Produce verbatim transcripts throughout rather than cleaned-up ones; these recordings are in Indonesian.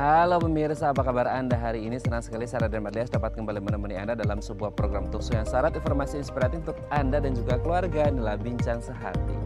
Halo pemirsa, apa kabar Anda hari ini? Senang sekali Sarah dan Matias dapat kembali menemani Anda dalam sebuah program talkshow yang syarat informasi inspiratif untuk Anda dan juga keluarga. Inilah Bincang Sehati.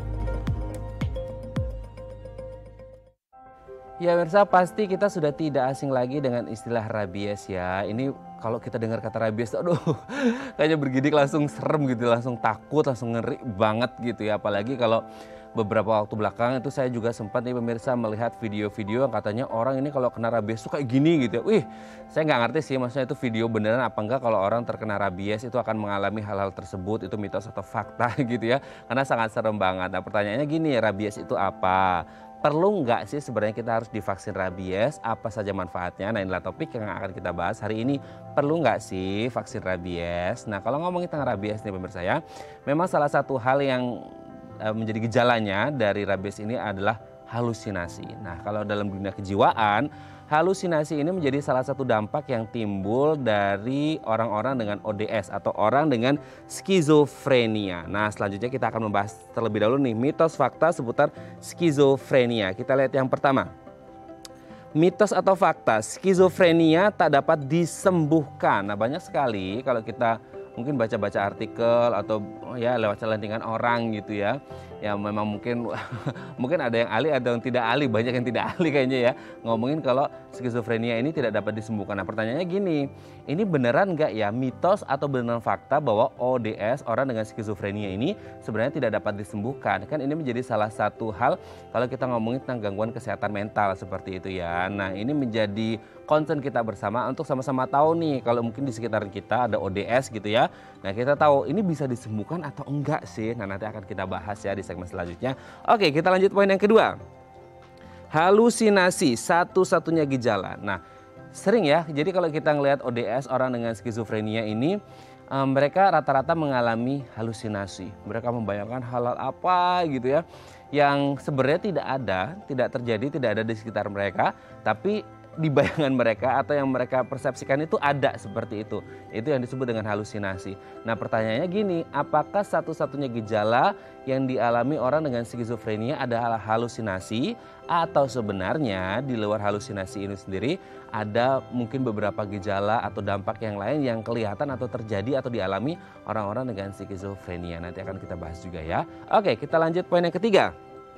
Ya pemirsa, pasti kita sudah tidak asing lagi dengan istilah rabies ya. Ini kalau kita dengar kata rabies, aduh kayaknya bergidik langsung serem gitu, langsung takut, langsung ngeri banget gitu ya. Apalagi kalau beberapa waktu belakang itu saya juga sempat nih pemirsa melihat video-video yang katanya orang ini kalau kena rabies tuh kayak gini gitu ya. Wih, saya nggak ngerti sih maksudnya itu video beneran apa enggak kalau orang terkena rabies itu akan mengalami hal-hal tersebut, itu mitos atau fakta gitu ya. Karena sangat serem banget. Nah pertanyaannya gini, rabies itu apa? Perlu nggak sih sebenarnya kita harus divaksin rabies? Apa saja manfaatnya? Nah inilah topik yang akan kita bahas hari ini. Perlu nggak sih vaksin rabies? Nah kalau ngomongin tentang rabies nih pemirsa ya, memang salah satu hal yang menjadi gejalanya dari rabies ini adalah halusinasi. Nah kalau dalam dunia kejiwaan, halusinasi ini menjadi salah satu dampak yang timbul dari orang-orang dengan O D S atau orang dengan skizofrenia. Nah selanjutnya kita akan membahas terlebih dahulu nih mitos fakta seputar skizofrenia. Kita lihat yang pertama. Mitos atau fakta, skizofrenia tak dapat disembuhkan. Nah banyak sekali kalau kita mungkin baca-baca artikel atau ya lewat celentingan orang gitu ya. Ya memang mungkin mungkin ada yang ahli ada yang tidak ahli, banyak yang tidak ahli kayaknya ya. Ngomongin kalau skizofrenia ini tidak dapat disembuhkan. Nah pertanyaannya gini, ini beneran nggak ya mitos atau beneran fakta bahwa O D S orang dengan skizofrenia ini sebenarnya tidak dapat disembuhkan? Kan ini menjadi salah satu hal kalau kita ngomongin tentang gangguan kesehatan mental seperti itu ya. Nah ini menjadi concern kita bersama untuk sama-sama tahu nih kalau mungkin di sekitar kita ada O D S gitu ya. Nah kita tahu ini bisa disembuhkan atau enggak sih. Nah nanti akan kita bahas ya di segmen selanjutnya. Oke kita lanjut poin yang kedua. Halusinasi satu-satunya gejala. Nah sering ya jadi kalau kita ngelihat O D S orang dengan skizofrenia ini um, mereka rata-rata mengalami halusinasi. Mereka membayangkan hal-hal apa gitu ya yang sebenarnya tidak ada, tidak terjadi, tidak ada di sekitar mereka, tapi di bayangan mereka atau yang mereka persepsikan itu ada seperti itu. Itu yang disebut dengan halusinasi. Nah pertanyaannya gini, apakah satu-satunya gejala yang dialami orang dengan skizofrenia adalah halusinasi atau sebenarnya di luar halusinasi ini sendiri ada mungkin beberapa gejala atau dampak yang lain yang kelihatan atau terjadi atau dialami orang-orang dengan skizofrenia. Nanti akan kita bahas juga ya. Oke kita lanjut poin yang ketiga.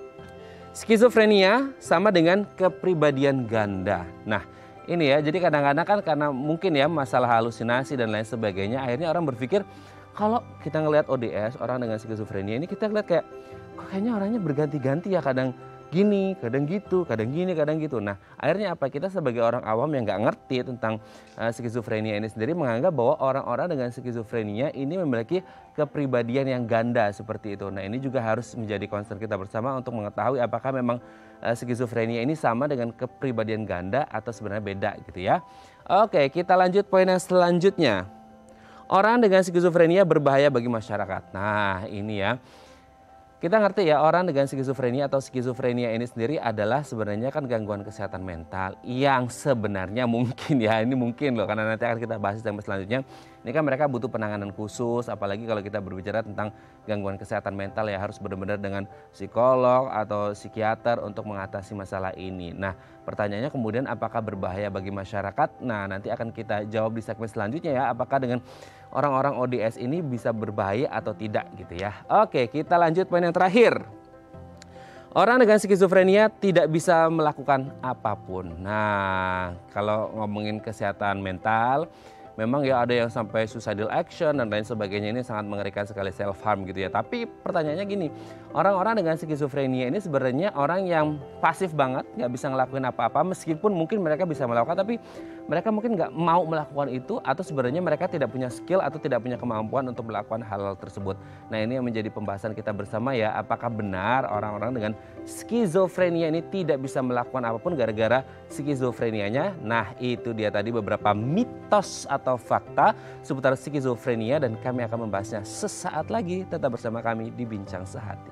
Skizofrenia sama dengan kepribadian ganda. Nah ini ya jadi kadang-kadang kan karena mungkin ya masalah halusinasi dan lain sebagainya akhirnya orang berpikir kalau kita ngelihat O D S orang dengan skizofrenia ini kita ngeliat kayak kok kayaknya orangnya berganti-ganti ya kadang gini, kadang gitu, kadang gini, kadang gitu. Nah akhirnya apa kita sebagai orang awam yang nggak ngerti tentang uh, skizofrenia ini sendiri menganggap bahwa orang-orang dengan skizofrenia ini memiliki kepribadian yang ganda seperti itu. Nah ini juga harus menjadi concern kita bersama untuk mengetahui apakah memang uh, skizofrenia ini sama dengan kepribadian ganda atau sebenarnya beda gitu ya. Oke kita lanjut poin yang selanjutnya. Orang dengan skizofrenia berbahaya bagi masyarakat. Nah ini ya. Kita ngerti ya orang dengan skizofrenia atau skizofrenia ini sendiri adalah sebenarnya kan gangguan kesehatan mental yang sebenarnya mungkin ya ini mungkin loh karena nanti akan kita bahas di segmen selanjutnya. Ini kan mereka butuh penanganan khusus apalagi kalau kita berbicara tentang gangguan kesehatan mental ya harus benar-benar dengan psikolog atau psikiater untuk mengatasi masalah ini. Nah pertanyaannya kemudian apakah berbahaya bagi masyarakat? Nah nanti akan kita jawab di segmen selanjutnya ya apakah dengan orang-orang O D S ini bisa berbahaya atau tidak gitu ya. Oke kita lanjut poin yang terakhir. Orang dengan skizofrenia tidak bisa melakukan apapun. Nah kalau ngomongin kesehatan mental memang ya ada yang sampai suicidal action dan lain sebagainya ini sangat mengerikan sekali self harm gitu ya. Tapi pertanyaannya gini, orang-orang dengan skizofrenia ini sebenarnya orang yang pasif banget, nggak bisa ngelakuin apa-apa meskipun mungkin mereka bisa melakukan tapi mereka mungkin nggak mau melakukan itu atau sebenarnya mereka tidak punya skill atau tidak punya kemampuan untuk melakukan hal-hal tersebut. Nah ini yang menjadi pembahasan kita bersama ya, apakah benar orang-orang dengan skizofrenia ini tidak bisa melakukan apapun gara-gara skizofrenianya? Nah itu dia tadi beberapa mitos atau fakta seputar skizofrenia dan kami akan membahasnya sesaat lagi. Tetap bersama kami di Bincang Sehati.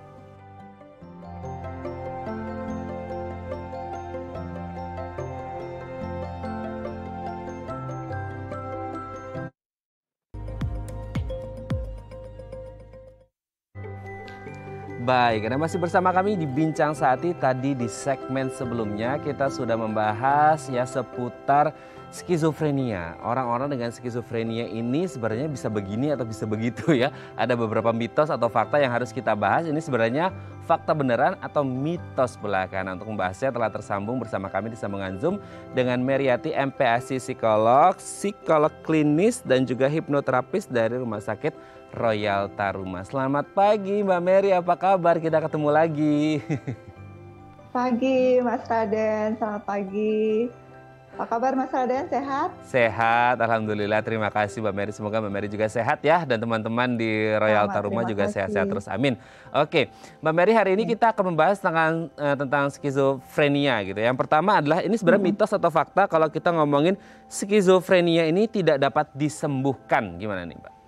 Baik, Anda masih bersama kami di Bincang Sehati. Tadi di segmen sebelumnya kita sudah membahas ya seputar skizofrenia. Orang-orang dengan skizofrenia ini sebenarnya bisa begini atau bisa begitu ya. Ada beberapa mitos atau fakta yang harus kita bahas. Ini sebenarnya fakta beneran atau mitos belaka. Nah, untuk membahasnya telah tersambung bersama kami di sambungan Zoom dengan Meriati M P S I psikolog, psikolog klinis dan juga hipnoterapis dari Rumah Sakit Royal Taruma. Selamat pagi Mbak Mary, apa kabar? Kita ketemu lagi. Pagi Mas Raden, selamat pagi. Apa kabar Mas Raden, sehat? Sehat, Alhamdulillah. Terima kasih Mbak Mary. Semoga Mbak Mary juga sehat ya. Dan teman-teman di Royal Selamat, Taruma juga kasih. sehat-sehat terus. Amin. Oke, Mbak Mary, hari ini kita akan membahas tentang, uh, tentang skizofrenia gitu. Yang pertama adalah ini sebenarnya hmm. mitos atau fakta kalau kita ngomongin skizofrenia ini tidak dapat disembuhkan. Gimana nih Mbak?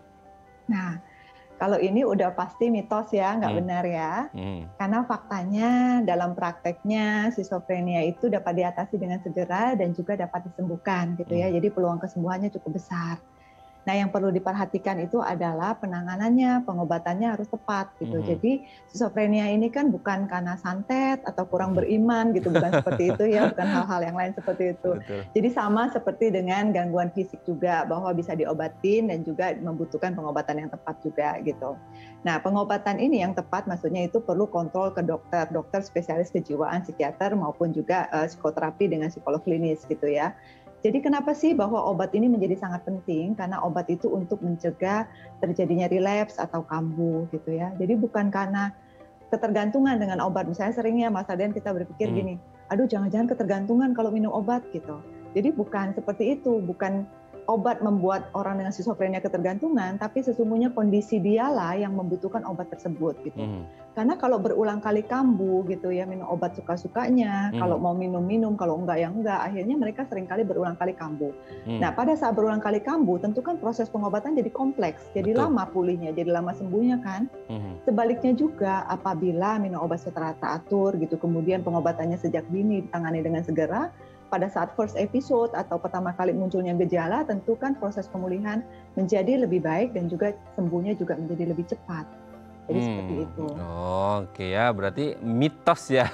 Nah, kalau ini udah pasti mitos ya, nggak hmm. benar ya. Hmm. Karena faktanya dalam prakteknya skizofrenia itu dapat diatasi dengan segera dan juga dapat disembuhkan gitu ya. Hmm. Jadi peluang kesembuhannya cukup besar. Nah, yang perlu diperhatikan itu adalah penanganannya, pengobatannya harus tepat gitu. Hmm. Jadi skizofrenia ini kan bukan karena santet atau kurang beriman gitu, bukan seperti itu ya, bukan hal-hal yang lain seperti itu. Betul. Jadi sama seperti dengan gangguan fisik juga, bahwa bisa diobatin dan juga membutuhkan pengobatan yang tepat juga gitu. Nah, pengobatan ini yang tepat maksudnya itu perlu kontrol ke dokter, dokter spesialis kejiwaan, psikiater maupun juga uh, psikoterapi dengan psikolog klinis gitu ya. Jadi kenapa sih bahwa obat ini menjadi sangat penting? Karena obat itu untuk mencegah terjadinya relapse atau kambuh gitu ya. Jadi bukan karena ketergantungan dengan obat. Misalnya seringnya Mas Aden kita berpikir hmm. gini, aduh jangan-jangan ketergantungan kalau minum obat gitu. Jadi bukan seperti itu, bukan obat membuat orang dengan skizofrenia ketergantungan, tapi sesungguhnya kondisi dialah yang membutuhkan obat tersebut gitu. Hmm. Karena kalau berulang kali kambuh gitu ya, minum obat suka-sukanya, hmm. kalau mau minum-minum, kalau enggak ya enggak, akhirnya mereka seringkali berulang kali kambuh. Hmm. Nah, pada saat berulang kali kambuh, tentu kan proses pengobatan jadi kompleks, jadi Betul. lama pulihnya, jadi lama sembuhnya kan. Hmm. Sebaliknya juga apabila minum obat secara teratur gitu, kemudian pengobatannya sejak dini ditangani dengan segera, pada saat first episode atau pertama kali munculnya gejala, tentu kan proses pemulihan menjadi lebih baik dan juga sembuhnya juga menjadi lebih cepat. Jadi hmm. seperti itu. Oh, oke ya, berarti mitos ya,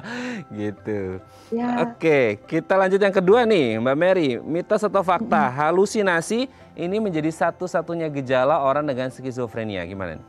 gitu. Ya. Oke, kita lanjut yang kedua nih, Mbak Mary. Mitos atau fakta, hmm. halusinasi ini menjadi satu-satunya gejala orang dengan skizofrenia, gimana?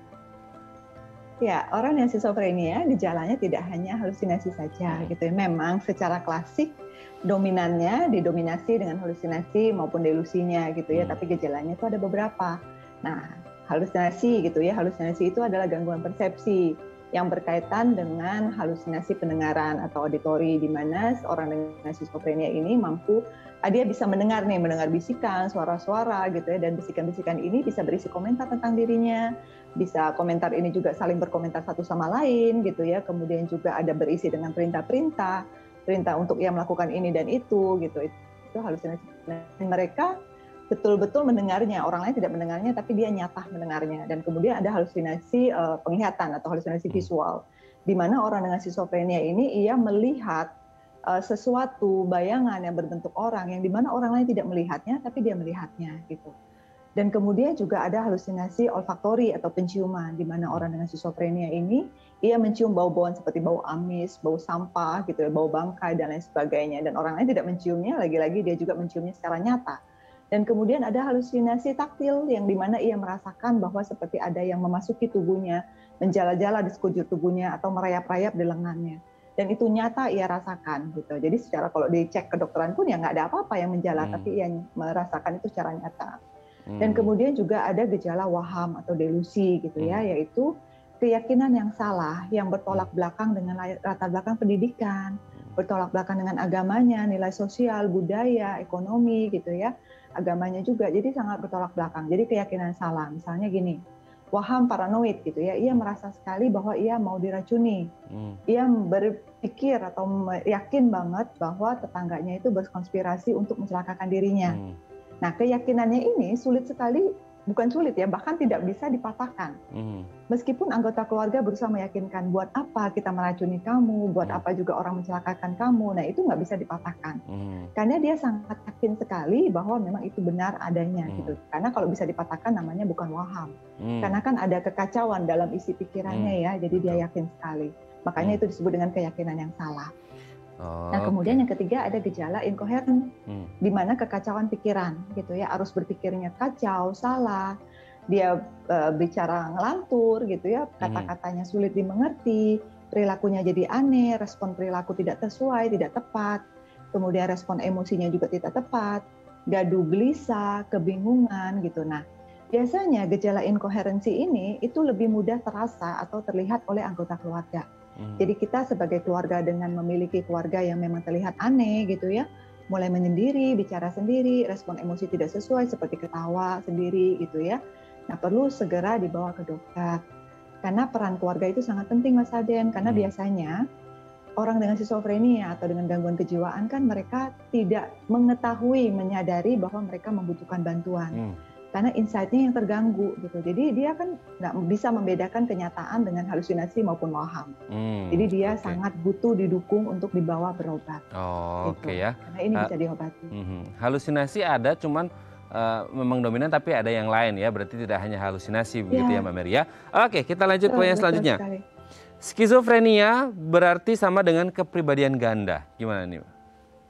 Ya, orang yang skizofrenia gejalanya tidak hanya halusinasi saja, hmm. gitu ya. Memang secara klasik dominannya didominasi dengan halusinasi maupun delusinya gitu ya, hmm. tapi gejalanya itu ada beberapa. Nah, halusinasi gitu ya, halusinasi itu adalah gangguan persepsi yang berkaitan dengan halusinasi pendengaran atau auditori, di mana orang dengan skizofrenia ini mampu, dia bisa mendengar nih, mendengar bisikan, suara-suara gitu ya, dan bisikan-bisikan ini bisa berisi komentar tentang dirinya, bisa komentar ini juga saling berkomentar satu sama lain gitu ya, kemudian juga ada berisi dengan perintah-perintah, perintah untuk ia melakukan ini dan itu gitu, itu halusinasi. Nah, mereka betul-betul mendengarnya, orang lain tidak mendengarnya tapi dia nyata mendengarnya. Dan kemudian ada halusinasi uh, penglihatan atau halusinasi visual, di mana orang dengan skizofrenia ini ia melihat uh, sesuatu bayangan yang berbentuk orang yang di mana orang lain tidak melihatnya tapi dia melihatnya gitu. Dan kemudian juga ada halusinasi olfaktori atau penciuman, di mana orang dengan skizofrenia ini ia mencium bau-bauan seperti bau amis, bau sampah gitu ya, bau bangkai dan lain sebagainya. Dan orang lain tidak menciumnya, lagi-lagi dia juga menciumnya secara nyata. Dan kemudian ada halusinasi taktil yang di mana ia merasakan bahwa seperti ada yang memasuki tubuhnya, menjala-jala di sekujur tubuhnya atau merayap-rayap di lengannya. Dan itu nyata ia rasakan gitu. Jadi secara kalau dicek kedokteran pun ya nggak ada apa-apa yang menjala, hmm. tapi ia merasakan itu secara nyata. Dan kemudian juga ada gejala waham atau delusi gitu ya, yaitu keyakinan yang salah yang bertolak belakang dengan latar belakang pendidikan, bertolak belakang dengan agamanya, nilai sosial, budaya, ekonomi gitu ya, agamanya juga, jadi sangat bertolak belakang. Jadi keyakinan salah, misalnya gini, waham paranoid gitu ya, ia merasa sekali bahwa ia mau diracuni, hmm. ia berpikir atau yakin banget bahwa tetangganya itu berkonspirasi untuk mencelakakan dirinya. Hmm. Nah, keyakinannya ini sulit sekali bukan sulit ya, bahkan tidak bisa dipatahkan. Hmm. Meskipun anggota keluarga berusaha meyakinkan, buat apa kita meracuni kamu, buat Hmm. apa juga orang mencelakakan kamu, nah itu nggak bisa dipatahkan. Hmm. Karena dia sangat yakin sekali bahwa memang itu benar adanya Hmm. gitu. Karena kalau bisa dipatahkan namanya bukan waham. Hmm. Karena kan ada kekacauan dalam isi pikirannya Hmm. ya, jadi dia Betul. yakin sekali. Makanya Hmm. itu disebut dengan keyakinan yang salah. Oh, Nah, kemudian oke. yang ketiga ada gejala inkoheren, Hmm. di mana kekacauan pikiran gitu ya, arus berpikirnya kacau, salah, dia e, bicara ngelantur gitu ya, kata-katanya sulit dimengerti, perilakunya jadi aneh, respon perilaku tidak sesuai, tidak tepat, kemudian respon emosinya juga tidak tepat, gaduh gelisah, kebingungan gitu. Nah, biasanya gejala inkoherensi ini itu lebih mudah terasa atau terlihat oleh anggota keluarga. Hmm. Jadi kita sebagai keluarga dengan memiliki keluarga yang memang terlihat aneh gitu ya, mulai menyendiri, bicara sendiri, respon emosi tidak sesuai seperti ketawa sendiri gitu ya. Nah, perlu segera dibawa ke dokter. Karena peran keluarga itu sangat penting Mas Aden, karena Hmm. biasanya orang dengan skizofrenia atau dengan gangguan kejiwaan kan mereka tidak mengetahui, menyadari bahwa mereka membutuhkan bantuan. Hmm. Karena insight-nya yang terganggu gitu. Jadi dia kan nggak bisa membedakan kenyataan dengan halusinasi maupun waham. Hmm. Jadi dia Oke. sangat butuh didukung untuk dibawa berobat. Oh, Gitu. oke ya. Karena ini Uh, bisa diobati. mhm. Halusinasi ada, cuman uh, memang dominan tapi ada yang lain ya. Berarti tidak hanya halusinasi begitu ya Ya, Mbak Mary ya. Oke, kita lanjut betul, poin yang betul selanjutnya. sekali. Skizofrenia berarti sama dengan kepribadian ganda. Gimana nih, Mbak?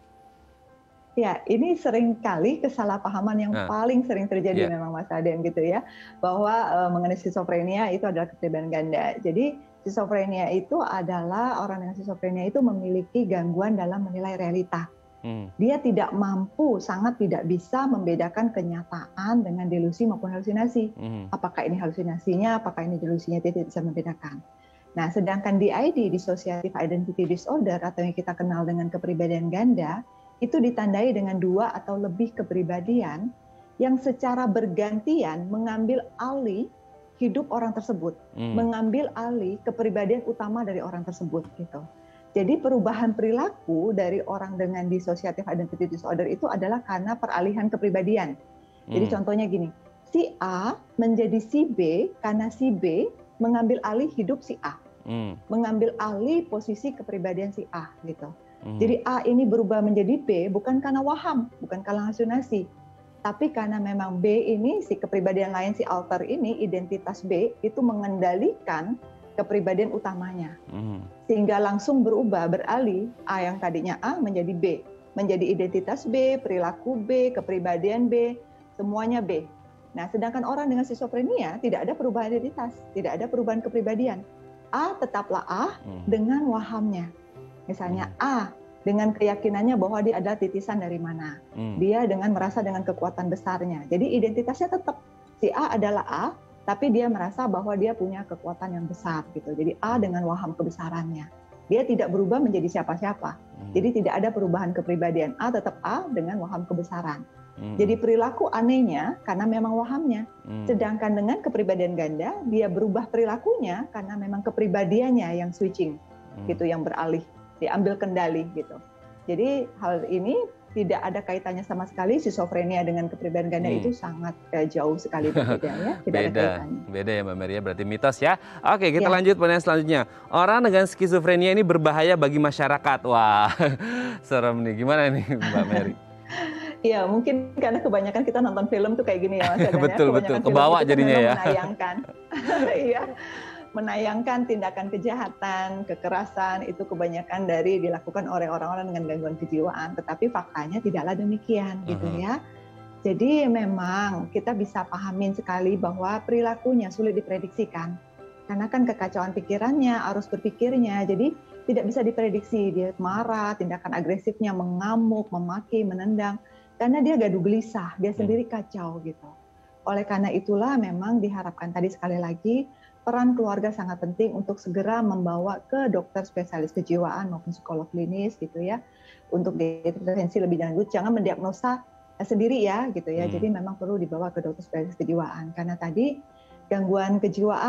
Ya, ini seringkali kesalahpahaman yang Nah, paling sering terjadi ya. memang Mas Aden gitu ya, bahwa uh, mengenai skizofrenia itu adalah kepribadian ganda. Jadi skizofrenia itu adalah orang dengan skizofrenia itu memiliki gangguan dalam menilai realita. Hmm. Dia tidak mampu, sangat tidak bisa membedakan kenyataan dengan delusi maupun halusinasi. Hmm. Apakah ini halusinasinya, apakah ini delusinya, dia tidak bisa membedakan. Nah, sedangkan D I D, Dissociative Identity Disorder, atau yang kita kenal dengan kepribadian ganda, itu ditandai dengan dua atau lebih kepribadian yang secara bergantian mengambil alih hidup orang tersebut, Hmm. mengambil alih kepribadian utama dari orang tersebut gitu. Jadi perubahan perilaku dari orang dengan dissociative identity disorder itu adalah karena peralihan kepribadian. Jadi Hmm. contohnya gini, si A menjadi si B karena si B mengambil alih hidup si A, Hmm. mengambil alih posisi kepribadian si A gitu. Hmm. Jadi A ini berubah menjadi B bukan karena waham, bukan karena halusinasi, tapi karena memang B ini, si kepribadian lain, si alter ini, identitas B itu mengendalikan kepribadian utamanya. Hmm. Sehingga langsung berubah, beralih, A yang tadinya A menjadi B, menjadi identitas B, perilaku B, kepribadian B, semuanya B. Nah, sedangkan orang dengan skizofrenia tidak ada perubahan identitas, tidak ada perubahan kepribadian. A tetaplah A Hmm. dengan wahamnya. Misalnya A dengan keyakinannya bahwa dia adalah titisan dari mana. Hmm. Dia dengan merasa dengan kekuatan besarnya. Jadi identitasnya tetap si A adalah A, tapi dia merasa bahwa dia punya kekuatan yang besar gitu. Jadi A dengan waham kebesarannya. Dia tidak berubah menjadi siapa-siapa. Hmm. Jadi tidak ada perubahan kepribadian. A tetap A dengan waham kebesaran. Hmm. Jadi perilaku anehnya karena memang wahamnya. Hmm. Sedangkan dengan kepribadian ganda, dia berubah perilakunya karena memang kepribadiannya yang switching, Hmm. gitu, yang beralih, diambil kendali gitu. Jadi hal ini tidak ada kaitannya sama sekali, skizofrenia dengan kepribadian ganda Hmm. itu sangat eh, jauh sekali berbeda ya, tidak ada Beda, kaitannya. beda ya Mbak Mary ya, berarti mitos ya. Oke, kita Ya. lanjut pertanyaan selanjutnya. Orang dengan skizofrenia ini berbahaya bagi masyarakat. Wah, serem nih. Gimana nih Mbak Mary? Iya, mungkin karena kebanyakan kita nonton film tuh kayak gini ya Mas Adan ya. Betul, Kebanyakan betul. film Kebawa itu kan jadinya memang ya. menayangkan. Iya. Menayangkan tindakan kejahatan, kekerasan itu kebanyakan dari dilakukan oleh orang-orang dengan gangguan kejiwaan, tetapi faktanya tidaklah demikian gitu Mhm. ya. Jadi memang kita bisa pahamin sekali bahwa perilakunya sulit diprediksikan. Karena kan kekacauan pikirannya, arus berpikirnya, jadi tidak bisa diprediksi. Dia marah, tindakan agresifnya mengamuk, memaki, menendang, karena dia gaduh gelisah, dia sendiri kacau gitu. Oleh karena itulah memang diharapkan tadi sekali lagi, peran keluarga sangat penting untuk segera membawa ke dokter spesialis kejiwaan maupun psikolog klinis gitu ya, untuk diintervensi lebih lanjut. Jangan mendiagnosa sendiri ya gitu ya. Hmm. Jadi memang perlu dibawa ke dokter spesialis kejiwaan karena tadi gangguan kejiwaan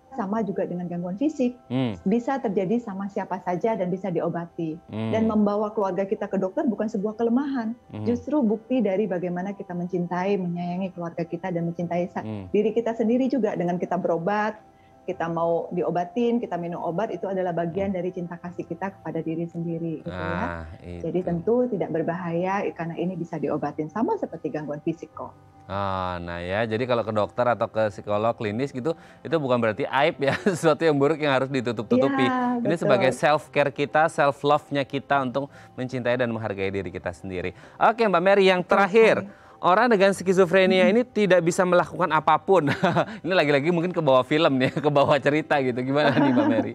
sama juga dengan gangguan fisik, hmm. bisa terjadi sama siapa saja dan bisa diobati. Hmm. Dan membawa keluarga kita ke dokter bukan sebuah kelemahan, hmm. justru bukti dari bagaimana kita mencintai, menyayangi keluarga kita dan mencintai hmm. diri kita sendiri juga. Dengan kita berobat, kita mau diobatin, kita minum obat, itu adalah bagian dari cinta kasih kita kepada diri sendiri. Gitu ah, ya. Jadi tentu tidak berbahaya karena ini bisa diobatin, sama seperti gangguan fisik kok. Oh, nah ya, jadi kalau ke dokter atau ke psikolog klinis gitu, itu bukan berarti aib ya, sesuatu yang buruk yang harus ditutup-tutupi. Ya, ini betul. sebagai self care kita, self love-nya kita untuk mencintai dan menghargai diri kita sendiri. Oke Mbak Mary, yang terakhir, okay. orang dengan skizofrenia hmm. ini tidak bisa melakukan apapun. Ini lagi-lagi mungkin ke bawah film nih, ke bawah cerita gitu. Gimana nih Mbak Mary?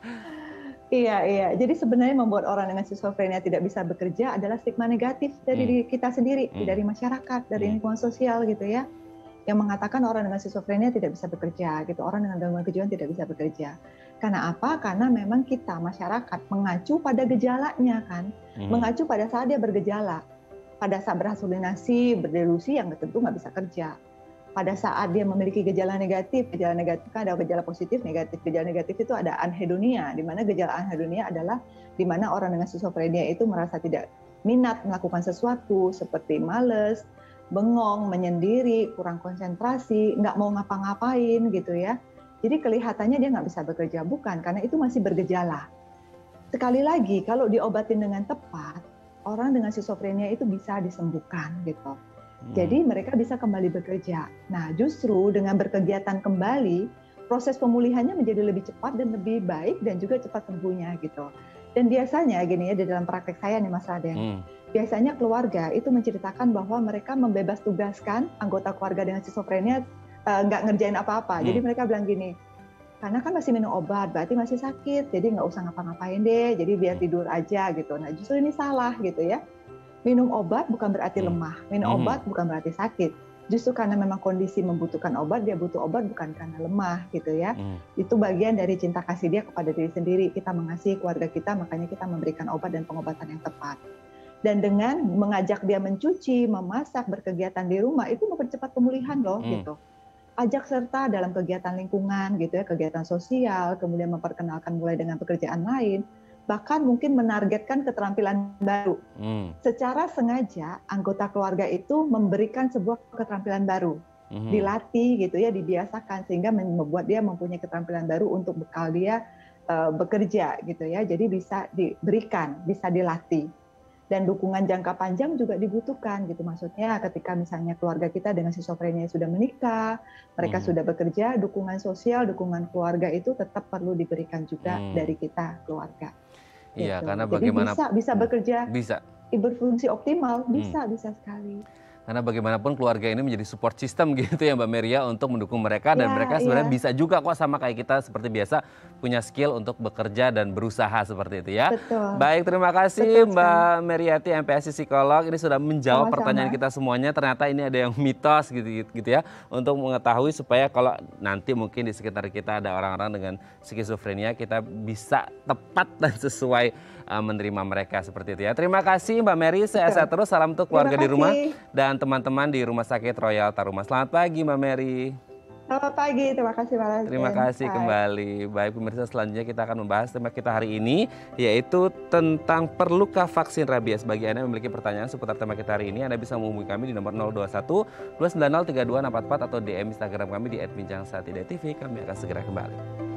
Iya, iya. Jadi sebenarnya membuat orang dengan skizofrenia tidak bisa bekerja adalah stigma negatif dari hmm. diri kita sendiri, hmm. dari masyarakat, dari hmm. lingkungan sosial gitu ya, yang mengatakan orang dengan skizofrenia tidak bisa bekerja, gitu. Orang dengan gangguan kejiwaan tidak bisa bekerja. Karena apa? Karena memang kita masyarakat mengacu pada gejalanya kan, hmm. mengacu pada saat dia bergejala, pada saat berhalusinasi, berdelusi yang tentu nggak bisa kerja. Pada saat dia memiliki gejala negatif, gejala negatif kan ada gejala positif, negatif. Gejala negatif itu ada anhedonia, di mana gejala anhedonia adalah di mana orang dengan skizofrenia itu merasa tidak minat melakukan sesuatu, seperti males, bengong, menyendiri, kurang konsentrasi, nggak mau ngapa-ngapain gitu ya. Jadi kelihatannya dia nggak bisa bekerja, bukan, karena itu masih bergejala. Sekali lagi, kalau diobatin dengan tepat, orang dengan skizofrenia itu bisa disembuhkan gitu. Jadi mereka bisa kembali bekerja. Nah, justru dengan berkegiatan kembali, proses pemulihannya menjadi lebih cepat dan lebih baik dan juga cepat sembuhnya gitu. Dan biasanya gini ya, di dalam praktek saya nih Mas Raden, hmm. biasanya keluarga itu menceritakan bahwa mereka membebas tugaskan anggota keluarga dengan skizofrenia uh, nggak ngerjain apa-apa. Hmm. Jadi mereka bilang gini, karena kan masih minum obat, berarti masih sakit, jadi nggak usah ngapa-ngapain deh, jadi biar tidur aja gitu. Nah, justru ini salah gitu ya. Minum obat bukan berarti lemah, minum hmm. obat bukan berarti sakit. Justru karena memang kondisi membutuhkan obat, dia butuh obat bukan karena lemah gitu ya. Hmm. Itu bagian dari cinta kasih dia kepada diri sendiri. Kita mengasihi keluarga kita, makanya kita memberikan obat dan pengobatan yang tepat. Dan dengan mengajak dia mencuci, memasak, berkegiatan di rumah, itu mempercepat pemulihan loh hmm. gitu. Ajak serta dalam kegiatan lingkungan gitu ya, kegiatan sosial, kemudian memperkenalkan mulai dengan pekerjaan lain. Bahkan mungkin menargetkan keterampilan baru. Hmm. Secara sengaja anggota keluarga itu memberikan sebuah keterampilan baru, hmm. dilatih gitu ya, dibiasakan sehingga membuat dia mempunyai keterampilan baru untuk bekal dia uh, bekerja gitu ya. Jadi bisa diberikan, bisa dilatih. Dan dukungan jangka panjang juga dibutuhkan gitu. Maksudnya ketika misalnya keluarga kita dengan skizofrenia sudah menikah, mereka hmm. sudah bekerja, dukungan sosial, dukungan keluarga itu tetap perlu diberikan juga hmm. dari kita keluarga. Iya, gitu. karena Jadi bagaimana bisa bisa bekerja, bisa berfungsi optimal, bisa hmm. bisa sekali. Karena bagaimanapun keluarga ini menjadi support system gitu ya Mbak Mary ya, untuk mendukung mereka dan ya, mereka sebenarnya ya. bisa juga kok sama kayak kita seperti biasa punya skill untuk bekerja dan berusaha seperti itu ya. Betul. Baik, terima kasih Betul, Mbak Maryati M P S I psikolog, ini sudah menjawab Sama-sama. pertanyaan kita semuanya. Ternyata ini ada yang mitos gitu gitu ya, untuk mengetahui supaya kalau nanti mungkin di sekitar kita ada orang-orang dengan skizofrenia, kita bisa tepat dan sesuai uh, menerima mereka seperti itu ya. Terima kasih Mbak Mary, sehat-sehat terus, salam untuk keluarga di rumah dan teman-teman di Rumah Sakit Royal Taruma. Selamat pagi Mbak Mary. Selamat pagi, terima kasih Mbak Raden. Terima kasih Hai. kembali. Baik pemirsa, selanjutnya kita akan membahas tema kita hari ini, yaitu tentang perlukah vaksin rabies. Bagi Anda yang memiliki pertanyaan seputar tema kita hari ini, Anda bisa menghubungi kami di nomor nol dua satu dua sembilan nol tiga dua enam empat empat atau D M Instagram kami di et bincang satu T V. Kami akan segera kembali.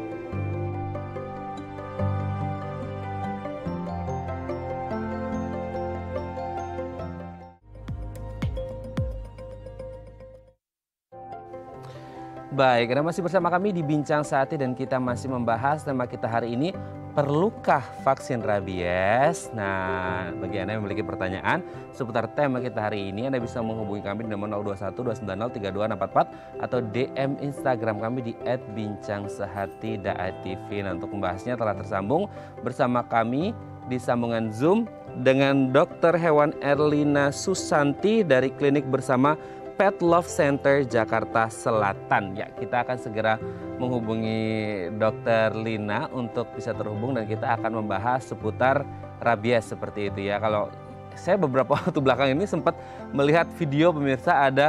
Baik, Anda masih bersama kami di Bincang Sati dan kita masih membahas tema kita hari ini, perlukah vaksin rabies? Nah, bagi Anda yang memiliki pertanyaan seputar tema kita hari ini, Anda bisa menghubungi kami di nomor nol dua satu dua sembilan nol tiga dua enam empat empat atau D M Instagram kami di et bincang sehati dot T V. Nah, untuk membahasnya telah tersambung bersama kami di sambungan Zoom dengan dokter hewan Erlina Susanti dari Klinik Bersama Pet Love Center Jakarta Selatan. Ya, kita akan segera menghubungi dokter Lina untuk bisa terhubung dan kita akan membahas seputar rabies seperti itu ya. Kalau saya beberapa waktu belakang ini sempat melihat video pemirsa, ada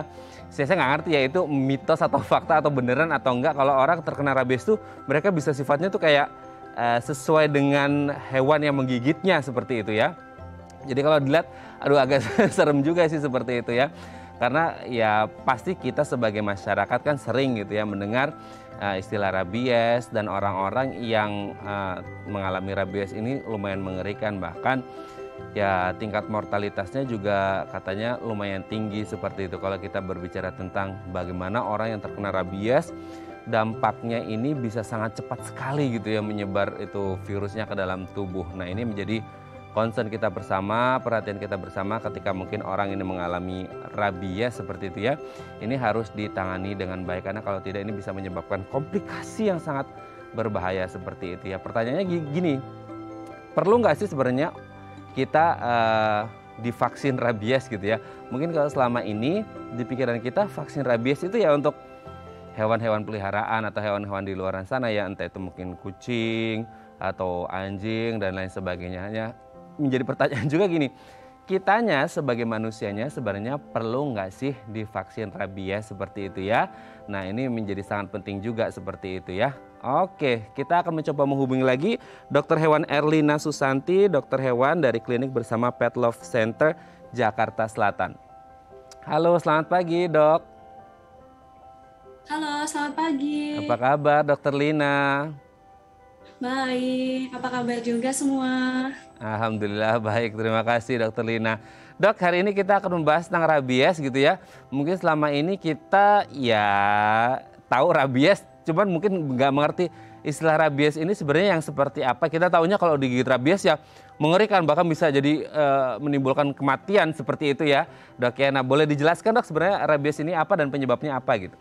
saya saya nggak ngerti ya itu mitos atau fakta atau beneran atau enggak kalau orang terkena rabies tuh mereka bisa sifatnya tuh kayak uh, sesuai dengan hewan yang menggigitnya seperti itu ya. Jadi kalau dilihat, aduh agak serem juga sih seperti itu ya. Karena ya pasti kita sebagai masyarakat kan sering gitu ya mendengar uh, istilah rabies dan orang-orang yang uh, mengalami rabies ini lumayan mengerikan. Bahkan ya tingkat mortalitasnya juga katanya lumayan tinggi seperti itu. Kalau kita berbicara tentang bagaimana orang yang terkena rabies, dampaknya ini bisa sangat cepat sekali gitu ya menyebar itu virusnya ke dalam tubuh. Nah ini menjadi concern kita bersama, perhatian kita bersama ketika mungkin orang ini mengalami rabies seperti itu ya. Ini harus ditangani dengan baik karena kalau tidak ini bisa menyebabkan komplikasi yang sangat berbahaya seperti itu ya. Pertanyaannya gini, perlu nggak sih sebenarnya kita uh, divaksin rabies gitu ya? Mungkin kalau selama ini di pikiran kita vaksin rabies itu ya untuk hewan-hewan peliharaan atau hewan-hewan di luar sana ya, entah itu mungkin kucing atau anjing dan lain sebagainya. Menjadi pertanyaan juga gini, kitanya sebagai manusianya sebenarnya perlu nggak sih divaksin rabies seperti itu ya? Nah ini menjadi sangat penting juga seperti itu ya. Oke, kita akan mencoba menghubungi lagi Dokter Hewan Erlina Susanti, dokter hewan dari klinik bersama Pet Love Center Jakarta Selatan. Halo, selamat pagi dok. Halo, selamat pagi. Apa kabar dokter Lina? Baik, apa kabar juga semua? Alhamdulillah baik, terima kasih dokter Lina. Dok, hari ini kita akan membahas tentang rabies gitu ya. Mungkin selama ini kita ya tahu rabies, cuman mungkin nggak mengerti istilah rabies ini sebenarnya yang seperti apa. Kita tahunya kalau digigit rabies ya mengerikan, bahkan bisa jadi e, menimbulkan kematian seperti itu ya dok ya. Nah boleh dijelaskan dok sebenarnya rabies ini apa dan penyebabnya apa gitu?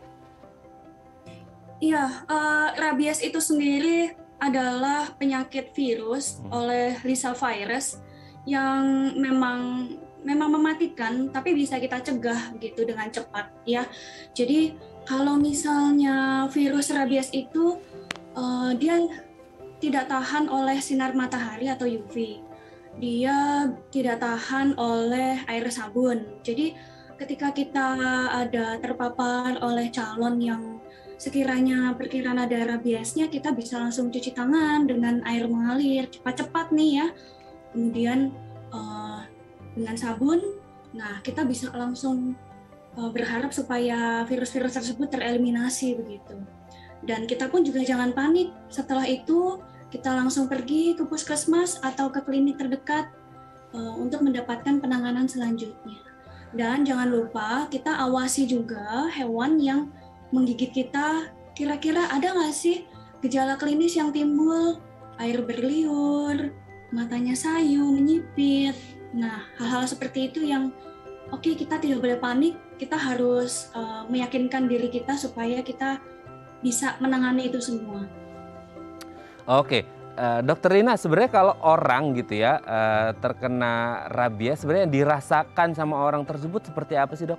Iya, uh, rabies itu sendiri adalah penyakit virus hmm. oleh Lissa virus yang memang memang mematikan, tapi bisa kita cegah gitu dengan cepat ya. Jadi kalau misalnya virus rabies itu uh, dia tidak tahan oleh sinar matahari atau U V, dia tidak tahan oleh air sabun. Jadi ketika kita ada terpapar oleh calon yang sekiranya perkiraan ada rabiesnya, kita bisa langsung cuci tangan dengan air mengalir cepat-cepat nih ya. Kemudian uh, dengan sabun, nah kita bisa langsung uh, berharap supaya virus-virus tersebut tereliminasi begitu. Dan kita pun juga jangan panik. Setelah itu kita langsung pergi ke puskesmas atau ke klinik terdekat uh, untuk mendapatkan penanganan selanjutnya. Dan jangan lupa kita awasi juga hewan yang menggigit kita, kira-kira ada nggak sih gejala klinis yang timbul? Air berliur, matanya sayu, menyipit. Nah, hal-hal seperti itu yang oke okay, kita tidak boleh panik, kita harus uh, meyakinkan diri kita supaya kita bisa menangani itu semua. Oke, uh, dokter Lina, sebenarnya kalau orang gitu ya uh, terkena rabies, sebenarnya dirasakan sama orang tersebut seperti apa sih dok?